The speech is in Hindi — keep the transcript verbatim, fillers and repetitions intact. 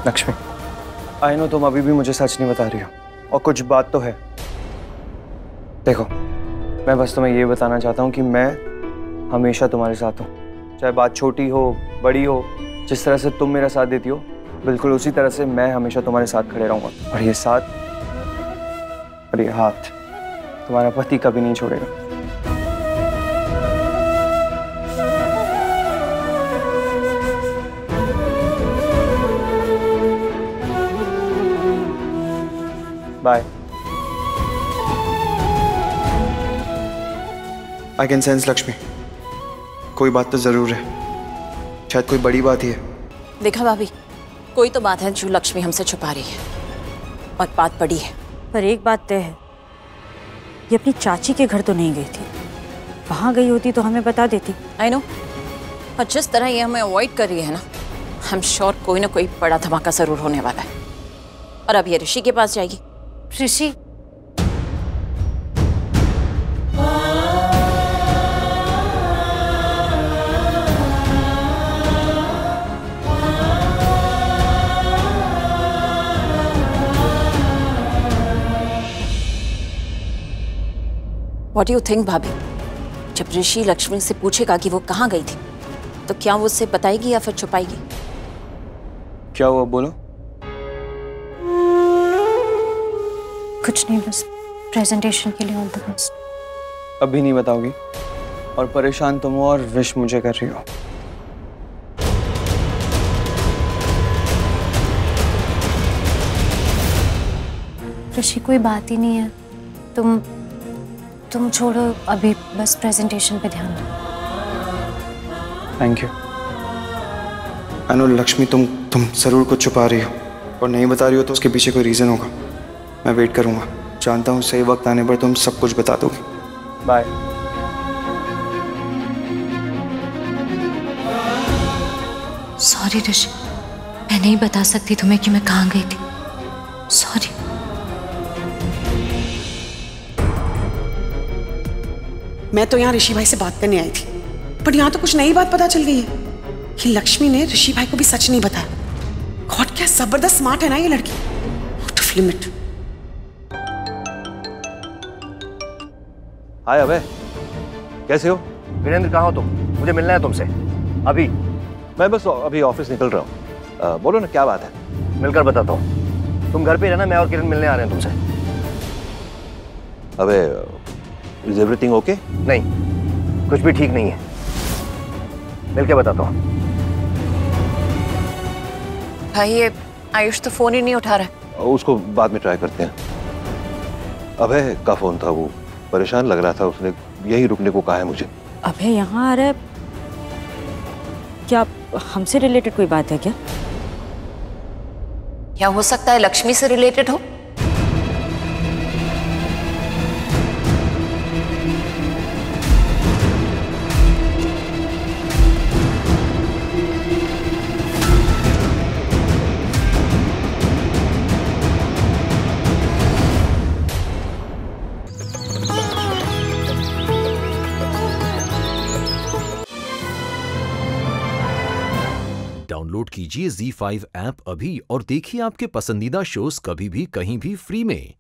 लक्ष्मी, आई नो तुम अभी भी मुझे सच नहीं बता रही हो, और कुछ बात तो है। देखो, मैं बस तुम्हें ये बताना चाहता हूँ कि मैं हमेशा तुम्हारे साथ हूँ, चाहे बात छोटी हो बड़ी हो। जिस तरह से तुम मेरा साथ देती हो, बिल्कुल उसी तरह से मैं हमेशा तुम्हारे साथ खड़े रहूंगा। और ये साथ और ये हाथ तुम्हारा पति कभी नहीं छोड़ेगा। Bye. I can sense Lakshmi, कोई बात तो जरूर है, शायद कोई बड़ी बात ही है। देखा भाभी, कोई तो बात है जो लक्ष्मी हमसे छुपा रही है, और बात बड़ी है। पर एक बात तय है, ये अपनी चाची के घर तो नहीं गई थी। वहां गई होती तो हमें बता देती। आई नो, और जिस तरह ये हमें अवॉइड कर रही है ना, आई एम श्योर कोई ना कोई बड़ा धमाका जरूर होने वाला है। और अब ये ऋषि के पास जाएगी। ऋषि? What do you think, भाभी? जब ऋषि लक्ष्मी से पूछेगा कि वो कहाँ गई थी, तो क्या वो उससे बताएगी या फिर छुपाएगी? क्या हुआ, बोलो। कुछ नहीं, बस प्रेजेंटेशन के लिए ऑल द बेस्ट। अभी नहीं बताओगी, और परेशान तुम हो और विश मुझे कर रही हो। ऋषि, कोई बात ही नहीं है, तुम तुम छोड़ो अभी, बस प्रेजेंटेशन पे ध्यान दो। Thank you. अनु, लक्ष्मी तुम तुम जरूर कुछ छुपा रही हो, और नहीं बता रही हो तो उसके पीछे कोई रीजन होगा। मैं वेट करूंगा, जानता हूँ सही वक्त आने पर तुम सब कुछ बता दोगी। बाय। सॉरी ऋषि, मैं नहीं बता सकती तुम्हें कि मैं कहाँ गई थी। सॉरी। मैं तो यहाँ ऋषि भाई से बात करने आई थी, पर यहाँ तो कुछ नई बात पता चल गई है कि लक्ष्मी ने ऋषि भाई को भी सच नहीं बताया। गॉड, क्या जबरदस्त स्मार्ट है ना ये लड़की। Out of limit. हाय अबे, कैसे हो? वीरेंद्र, कहाँ हो तुम? मुझे मिलना है तुमसे अभी। मैं बस अभी ऑफिस निकल रहा हूँ। बोलो ना, क्या बात है? मिलकर बताता हूँ। तुम घर पे रहना, मैं और किरण मिलने आ रहे हैं तुमसे। अबे, इज एवरीथिंग ओके? नहीं, कुछ भी ठीक नहीं है। मिल के बताता हूँ। भाई, ये आयुष तो फोन ही नहीं उठा रहा। उसको बाद में ट्राई करते हैं। अबे का फोन था, वो परेशान लग रहा था, उसने यहीं रुकने को कहा है मुझे। अबे यहाँ आ रहा है, क्या हमसे रिलेटेड कोई बात है क्या? क्या हो सकता है लक्ष्मी से रिलेटेड हो? डाउनलोड कीजिए ज़ी फाइव ऐप अभी और देखिए आपके पसंदीदा शोज कभी भी कहीं भी फ्री में।